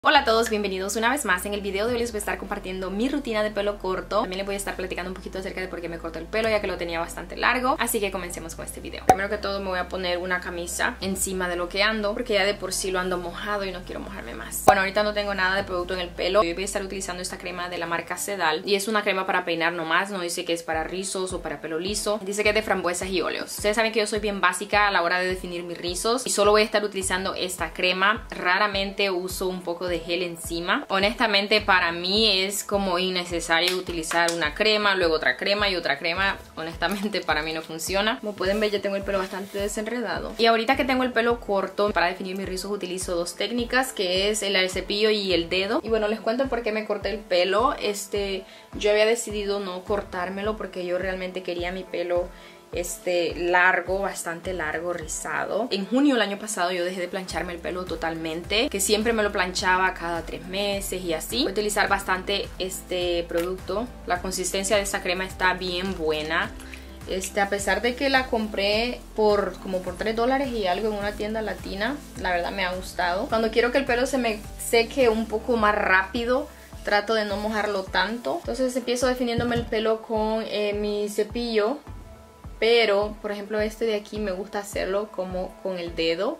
Hola a todos, bienvenidos una vez más. En el video de hoy les voy a estar compartiendo mi rutina de pelo corto. También les voy a estar platicando un poquito acerca de por qué me corto el pelo, ya que lo tenía bastante largo. Así que comencemos con este video. Primero que todo me voy a poner una camisa encima de lo que ando, porque ya de por sí lo ando mojado y no quiero mojarme más. Bueno, ahorita no tengo nada de producto en el pelo. Hoy voy a estar utilizando esta crema de la marca Sedal. Y es una crema para peinar nomás, no dice que es para rizos o para pelo liso. Dice que es de frambuesas y óleos. Ustedes saben que yo soy bien básica a la hora de definir mis rizos y solo voy a estar utilizando esta crema. Raramente uso un poco de gel encima. Honestamente para mí es como innecesario utilizar una crema, luego otra crema y otra crema. Honestamente para mí no funciona. Como pueden ver, ya tengo el pelo bastante desenredado. Y ahorita que tengo el pelo corto, para definir mis rizos utilizo dos técnicas, que es el cepillo y el dedo. Y bueno, les cuento por qué me corté el pelo. Yo había decidido no cortármelo porque yo realmente quería mi pelo largo, bastante largo, rizado. En junio del año pasado yo dejé de plancharme el pelo totalmente, que siempre me lo planchaba cada 3 meses y así. Voy a utilizar bastante este producto. La consistencia de esta crema está bien buena. A pesar de que la compré como por $3 y algo en una tienda latina, la verdad me ha gustado. Cuando quiero que el pelo se me seque un poco más rápido, trato de no mojarlo tanto. Entonces empiezo definiéndome el pelo con mi cepillo. Pero, por ejemplo, este de aquí me gusta hacerlo como con el dedo.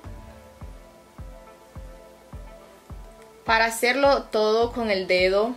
Para hacerlo todo con el dedo,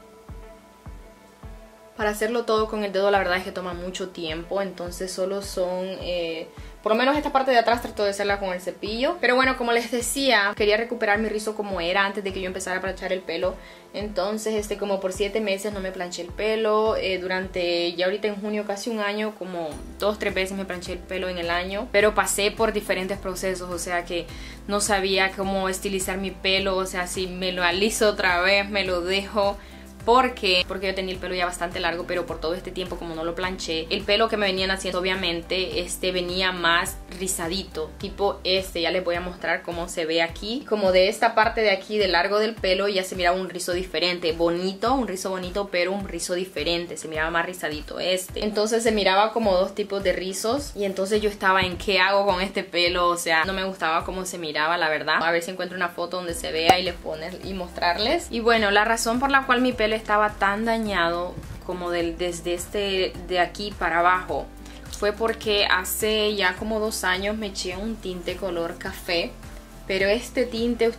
la verdad es que toma mucho tiempo. Entonces solo son... por lo menos esta parte de atrás trato de hacerla con el cepillo. Pero bueno, como les decía, quería recuperar mi rizo como era antes de que yo empezara a planchar el pelo. Entonces, como por 7 meses no me planché el pelo. Durante, ya ahorita en junio, casi un año, como 2-3 veces me planché el pelo en el año. Pero pasé por diferentes procesos, o sea que no sabía cómo estilizar mi pelo. O sea, si me lo aliso otra vez, me lo dejo... Porque yo tenía el pelo ya bastante largo, pero por todo este tiempo como no lo planché, el pelo que me venían haciendo obviamente venía más rizadito, tipo ya les voy a mostrar cómo se ve aquí. Como de esta parte de aquí del largo del pelo ya se miraba un rizo diferente, bonito, un rizo bonito, pero un rizo diferente, se miraba más rizadito Entonces se miraba como dos tipos de rizos y entonces yo estaba en qué hago con este pelo, o sea, no me gustaba cómo se miraba, la verdad. A ver si encuentro una foto donde se vea y les poner y mostrarles. Y bueno, la razón por la cual mi pelo estaba tan dañado como desde de aquí para abajo fue porque hace ya como 2 años me eché un tinte color café. Pero este tinte,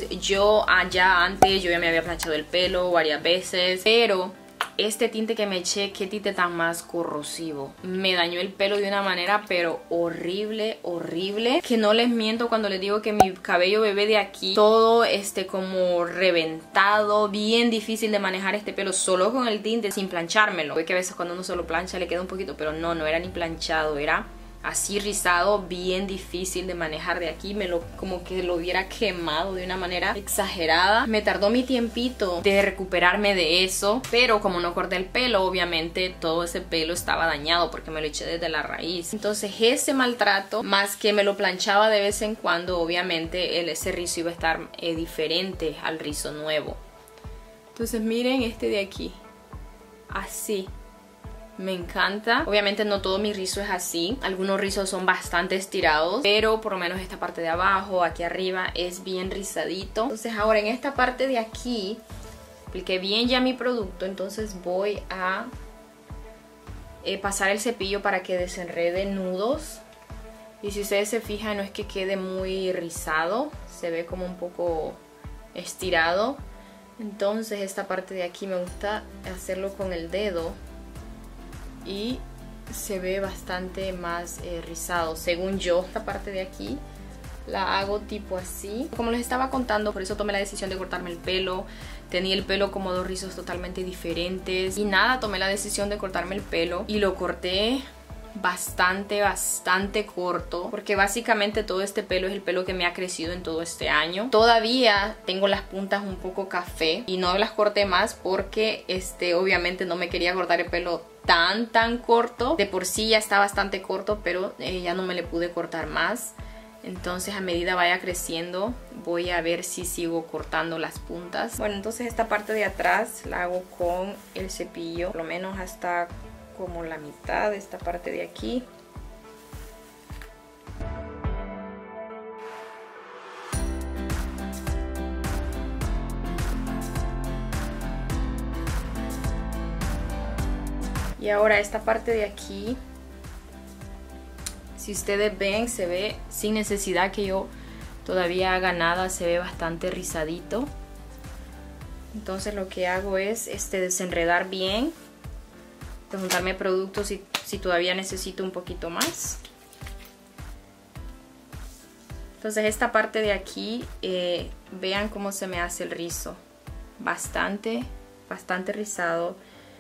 yo ya me había planchado el pelo varias veces, pero este tinte que me eché, qué tinte tan más corrosivo. Me dañó el pelo de una manera pero horrible, horrible. Que no les miento cuando les digo que mi cabello bebé de aquí, todo como reventado, bien difícil de manejar este pelo solo con el tinte sin planchármelo. Ve que a veces cuando uno se lo plancha le queda un poquito, pero no era ni planchado, era así rizado, bien difícil de manejar de aquí. Como que lo hubiera quemado de una manera exagerada. Me tardó mi tiempito de recuperarme de eso, pero como no corté el pelo, obviamente todo ese pelo estaba dañado porque me lo eché desde la raíz. Entonces ese maltrato, más que me lo planchaba de vez en cuando, obviamente ese rizo iba a estar diferente al rizo nuevo. Entonces miren de aquí, así. Me encanta. Obviamente no todo mi rizo es así. Algunos rizos son bastante estirados, pero por lo menos esta parte de abajo, aquí arriba, es bien rizadito. Entonces ahora en esta parte de aquí apliqué bien ya mi producto. Entonces voy a pasar el cepillo para que desenrede nudos. Y si ustedes se fijan, no es que quede muy rizado, se ve como un poco estirado. Entonces esta parte de aquí me gusta hacerlo con el dedo y se ve bastante más rizado, según yo. Esta parte de aquí la hago tipo así. Como les estaba contando, por eso tomé la decisión de cortarme el pelo. Tenía el pelo como 2 rizos totalmente diferentes y nada, tomé la decisión de cortarme el pelo y lo corté bastante corto, porque básicamente todo este pelo es el pelo que me ha crecido en todo este año. Todavía tengo las puntas un poco café y no las corté más porque obviamente no me quería cortar el pelo tan corto. De por sí ya está bastante corto, pero ya no me le pude cortar más. Entonces a medida vaya creciendo voy a ver si sigo cortando las puntas. Bueno, entonces esta parte de atrás la hago con el cepillo, por lo menos hasta como la mitad de esta parte de aquí. Y ahora esta parte de aquí, si ustedes ven, se ve sin necesidad que yo todavía haga nada, se ve bastante rizadito. Entonces lo que hago es desenredar bien, juntarme productos si todavía necesito un poquito más. Entonces esta parte de aquí, vean cómo se me hace el rizo, bastante rizado.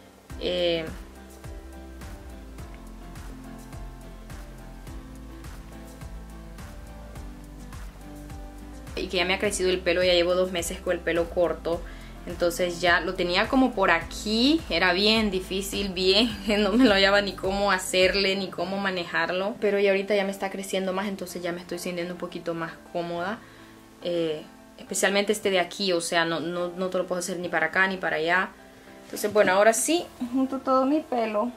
Y que ya me ha crecido el pelo, ya llevo 2 meses con el pelo corto. Entonces ya lo tenía como por aquí, era bien difícil, no me lo hallaba ni cómo hacerle, ni cómo manejarlo. Pero ya ahorita ya me está creciendo más, entonces ya me estoy sintiendo un poquito más cómoda. Especialmente este de aquí, o sea, no te lo puedo hacer ni para acá ni para allá. Entonces bueno, ahora sí, junto todo mi pelo.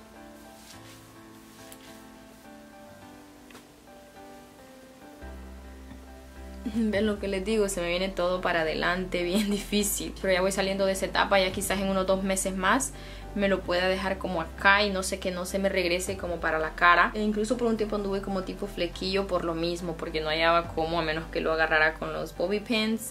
Ven lo que les digo, se me viene todo para adelante, bien difícil. Pero ya voy saliendo de esa etapa, ya quizás en unos 2 meses más me lo pueda dejar como acá y no sé, que no se me regrese como para la cara. E incluso por un tiempo anduve como tipo flequillo por lo mismo, porque no hallaba cómo, a menos que lo agarrara con los bobby pins.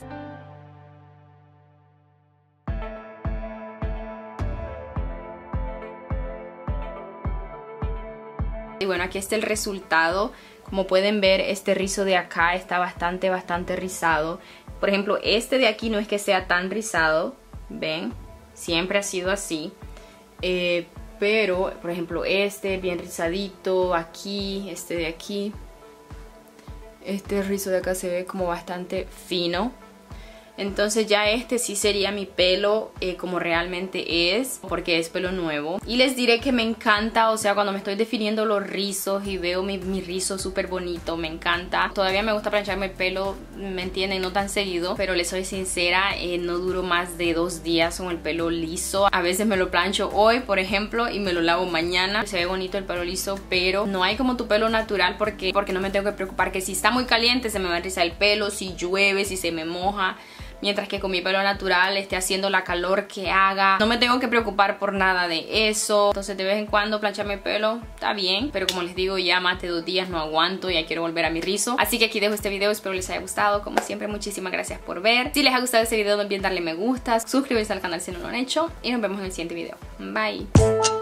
Y bueno, aquí está el resultado. Como pueden ver, este rizo de acá está bastante rizado. Por ejemplo, este de aquí no es que sea tan rizado, ¿ven? Siempre ha sido así. Pero, por ejemplo, este bien rizadito, aquí, este de aquí. Este rizo de acá se ve como bastante fino. Entonces ya este sí sería mi pelo como realmente es, porque es pelo nuevo. Y les diré que me encanta, o sea, cuando me estoy definiendo los rizos y veo mi rizo súper bonito, me encanta. Todavía me gusta plancharme el pelo, me entienden, no tan seguido, pero les soy sincera, no duro más de 2 días con el pelo liso. A veces me lo plancho hoy, por ejemplo, y me lo lavo mañana. Se ve bonito el pelo liso, pero no hay como tu pelo natural porque no me tengo que preocupar que si está muy caliente se me va a rizar el pelo, si llueve, si se me moja. Mientras que con mi pelo natural esté haciendo la calor que haga, no me tengo que preocupar por nada de eso. Entonces de vez en cuando plancharme el pelo está bien, pero como les digo, ya más de 2 días no aguanto, ya quiero volver a mi rizo. Así que aquí dejo este video, espero les haya gustado. Como siempre, muchísimas gracias por ver. Si les ha gustado este video, no olviden darle me gusta, suscribirse al canal si no lo han hecho y nos vemos en el siguiente video. Bye.